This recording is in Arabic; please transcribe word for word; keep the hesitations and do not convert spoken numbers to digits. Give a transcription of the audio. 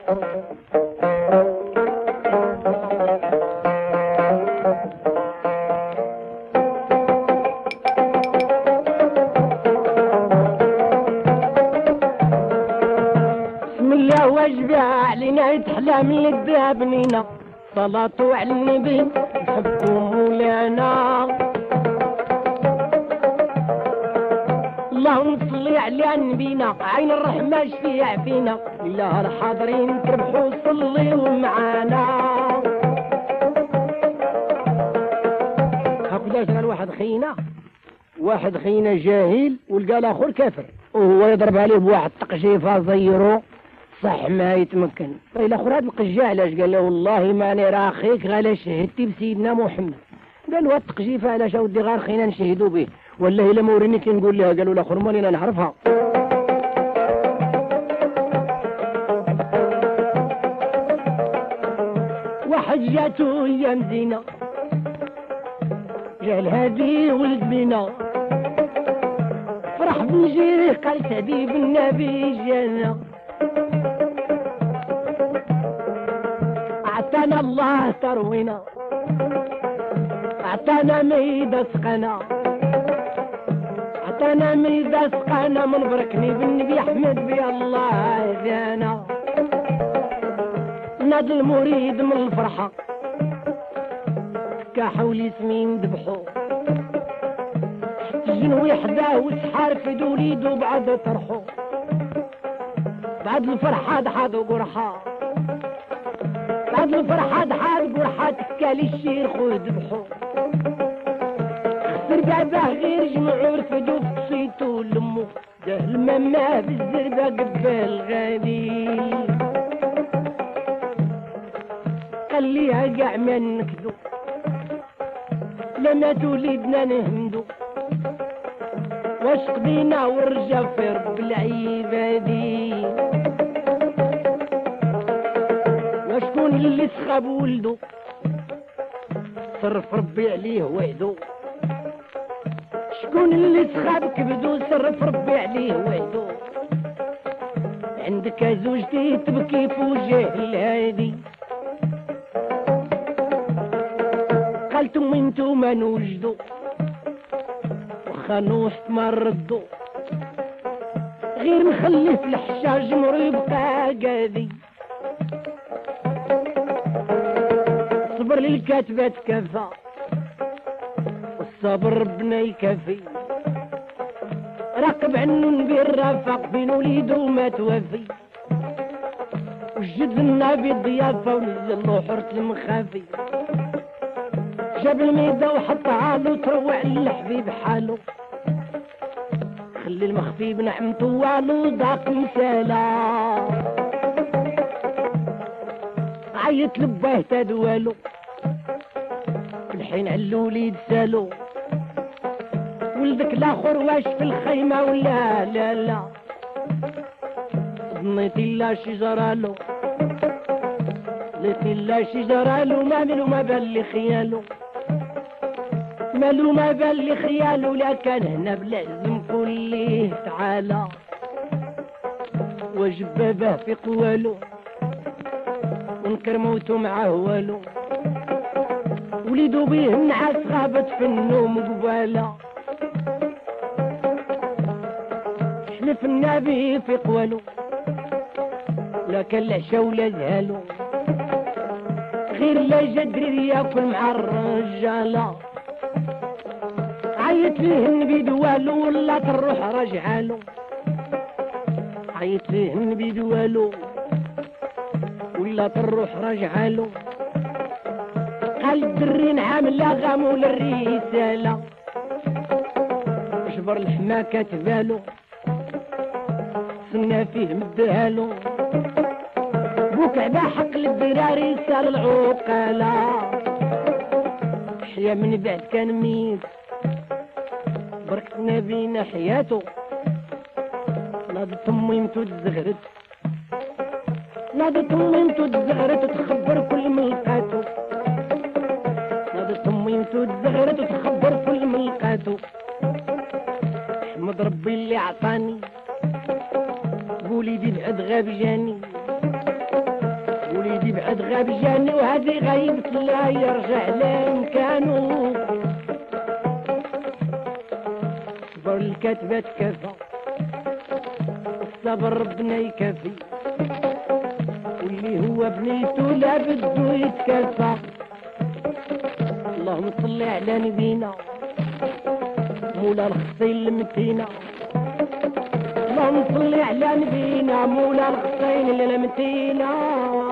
واجبها علينا يتحلى من الذهب بنينا صلاة على النبي نحبو مولانا اللهم صلي على نبينا عين الرحمة شفيع فينا إله الحاضرين تربحوا صليوا معانا. هاكو شغل واحد خينا واحد خينا جاهل ولقى الاخر كافر وهو يضرب عليه بواحد تقشيفه زيرو صح ما يتمكن. الاخر هذا القجاع علاش قال له والله ماني راخيك غير شهدتي بسيدنا محمد. قال له التقشيفه علاش اودي غير خينا نشهدوا به والله الا موريني كي نقول لها. قالوا الاخر ماني انا نعرفها. واحد جاتو ايام زينه جا الهادي ولد بينا فرح بنجيري قال تهدي بالنبي جانا اعطانا الله تروينا اعطانا ميدة سقنا اعطانا ميدة سقنا من بركني بالنبي احمد بي الله جانا. ناد المريد من الفرحة كحول سمين ذبحو جنوي حداه وسحار في دوليدو بعد طرحو بعد الفرحة دحاض وقرحة بعد الفرحة دحاض قرحة تكالي الشير خو ذبحو خسر باباه غير جمعور في دوف صيتو لمو ده الماما بالزربة قبال غادي خليها قاع ما نكدو لما تولدنا نهمدو واش قضينا ورجا في رب العبادي وشكون اللي سخاب ولدو صرف ربي عليه وعدو شكون اللي سخاب كبدو صرف ربي عليه وعدو عندك زوجتي تبكي فوجه الهادي قالتم انتو ما نوجدو وخانوش تمردو غير مخلي في الحشاج مريب قاقادي صبر للكاتبة كفى والصبر ربنا يكفي راقب عنو بالرفق بين وليدو ما توفي وجد النبي الضيافة ونزل حرة المخافي جاب الميدة وحطها له تروع للحبيب حاله خلي المخفي بنعمته والو ضاق مسالا عيط لباه تدوالو الحين علو ليد سالو ولدك الاخر واش في الخيمة ولا لا لا ظنيتي لا شجرالو ظنيتي لا شجرالو ما منو ما بال خيالو مالو ما بال خيالو لا كان هنا بلازم كليه تعالى واجب باباه في قوالو ونكر موتو معاه والو وليدو بيه النعاس غابت في النوم قباله حلف النبي في قوالو لا كان العشا ولا زهالو غير لا جدري ياكل مع الرجاله عيط ليه النبي دوالو ولا تروح رجعالو عيط ليه النبي دوالو ولا تروح رجعالو قال الدرين عامل غامو للرسالة جبر الحما كاتبالو سنا فيه مدهالو بوك على حق للدراري سال العقالة حيا من بعد كان ميت بركتنا بينا حياتو ناضت ميمتو تزغرت ناضت ميمتو تزغرت وتخبر كل ملقاتو ناضت ميمتو تزغرت وتخبر كل ملقاتو احمد ربي اللي عطاني وليدي بعد غاب جاني وليدي بعد غاب جاني وهذه غيبت لا يرجع لمكانو. صبر الكاتبة كفى الصبر ربنا يكفي واللي هو بنيته لا بده يتكفى. اللهم صل على نبينا مولا الخصين المتينة. اللهم صل على نبينا مولا الخصين المتينة.